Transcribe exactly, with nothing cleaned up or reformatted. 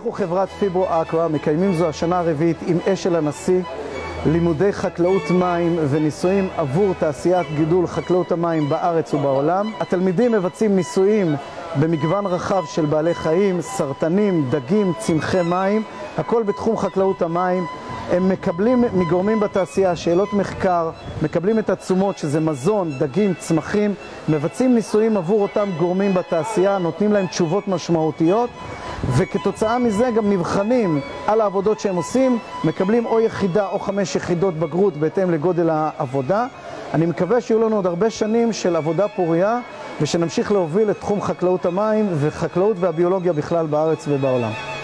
אנחנו חברת פיברו-אקווה מקיימים זו השנה הרביעית עם אשל הנשיא לימודי חקלאות מים וניסויים עבור תעשיית גידול חקלאות המים בארץ ובעולם. התלמידים מבצעים ניסויים במגוון רחב של בעלי חיים, סרטנים, דגים, צמחי מים, הכל בתחום חקלאות המים. הם מקבלים מגורמים בתעשייה שאלות מחקר, מקבלים את התשומות שזה מזון, דגים, צמחים, מבצעים ניסויים עבור אותם גורמים בתעשייה, נותנים להם תשובות משמעותיות, וכתוצאה מזה גם נבחנים על העבודות שהם עושים, מקבלים או יחידה או חמש יחידות בגרות בהתאם לגודל העבודה. אני מקווה שיהיו לנו עוד הרבה שנים של עבודה פוריה, ושנמשיך להוביל את תחום חקלאות המים וחקלאות והביולוגיה בכלל בארץ ובעולם.